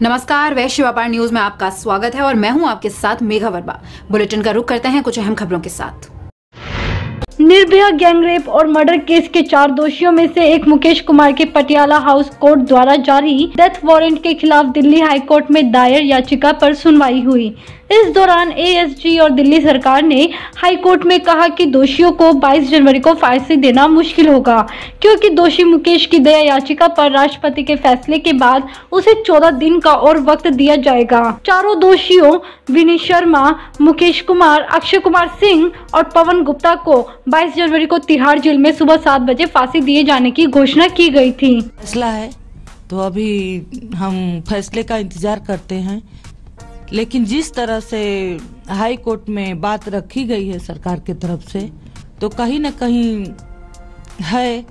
नमस्कार, वैश्य व्यापार न्यूज में आपका स्वागत है और मैं हूं आपके साथ मेघा वर्मा। बुलेटिन का रुख करते हैं कुछ अहम खबरों के साथ। निर्भया गैंगरेप और मर्डर केस के 4 दोषियों में से एक मुकेश कुमार के पटियाला हाउस कोर्ट द्वारा जारी डेथ वारंट के खिलाफ दिल्ली हाई कोर्ट में दायर याचिका पर सुनवाई हुई। इस दौरान एएसजी और दिल्ली सरकार ने हाई कोर्ट में कहा कि दोषियों को 22 जनवरी को फांसी देना मुश्किल होगा, क्योंकि दोषी मुकेश की दया याचिका पर राष्ट्रपति के फैसले के बाद उसे 14 दिन का और वक्त दिया जाएगा। चारों दोषियों विनीत शर्मा, मुकेश कुमार, अक्षय कुमार सिंह और पवन गुप्ता को 22 जनवरी को तिहाड़ जेल में सुबह 7 बजे फांसी दिए जाने की घोषणा की गई थी। फैसला है तो अभी हम फैसले का इंतजार करते हैं, लेकिन जिस तरह से हाई कोर्ट में बात रखी गई है सरकार की तरफ से, तो कहीं न कहीं है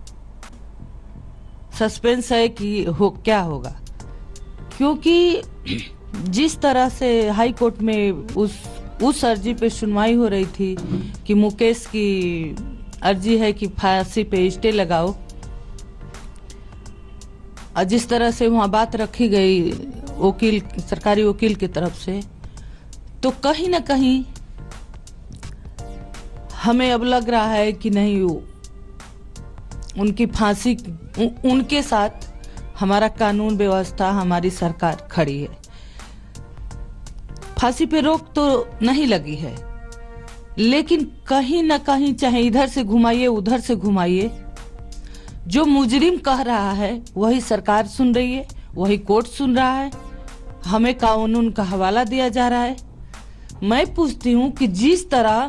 सस्पेंस है कि क्या होगा, क्योंकि जिस तरह से हाई कोर्ट में उस अर्जी पे सुनवाई हो रही थी कि मुकेश की अर्जी है कि फांसी पे स्टे लगाओ, और जिस तरह से वहाँ बात रखी गई सरकारी वकील की तरफ से, तो कहीं ना कहीं हमें अब लग रहा है कि नहीं, उनकी फांसी उनके साथ हमारा कानून व्यवस्था, हमारी सरकार खड़ी है। फांसी पे रोक तो नहीं लगी है, लेकिन कहीं ना कहीं चाहे इधर से घुमाइए उधर से घुमाइए, जो मुजरिम कह रहा है वही सरकार सुन रही है, वही कोर्ट सुन रहा है, हमें कानून का हवाला दिया जा रहा है। मैं पूछती हूँ कि जिस तरह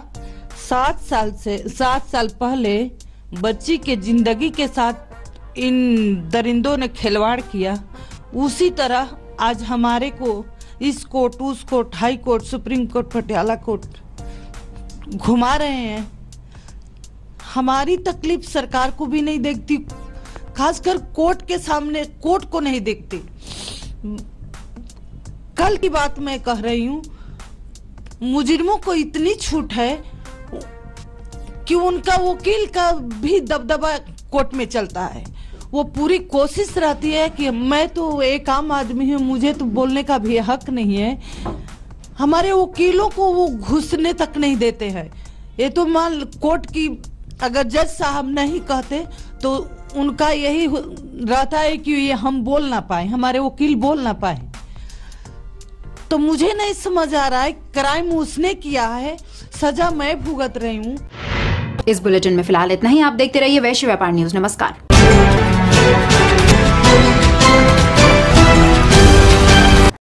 7 साल पहले बच्ची के जिंदगी के साथ इन दरिंदों ने खिलवाड़ किया, उसी तरह आज हमारे को इस कोर्ट, उस court, high court, supreme court, Patiala court घुमा रहे हैं। हमारी तकलीफ सरकार को भी नहीं देखती, खासकर कोर्ट के सामने कोर्ट को नहीं देखती। कल की बात मैं कह रही हूँ, मुजरिमों को इतनी छूट है कि उनका वकील का भी दबदबा कोर्ट में चलता है। वो पूरी कोशिश रहती है कि मैं तो एक आम आदमी हूँ, मुझे तो बोलने का भी हक नहीं है। हमारे वकीलों को वो घुसने तक नहीं देते हैं। ये तो मान कोर्ट की अगर जज साहब नहीं कहते तो उनका यही रहता है कि ये हम बोल ना पाए, हमारे वकील बोल ना पाए। तो मुझे नहीं समझ आ रहा है, क्राइम उसने किया है, सजा मैं भुगत रही हूँ। इस बुलेटिन में फिलहाल इतना ही। आप देखते रहिए वैश्य व्यापार न्यूज। नमस्कार।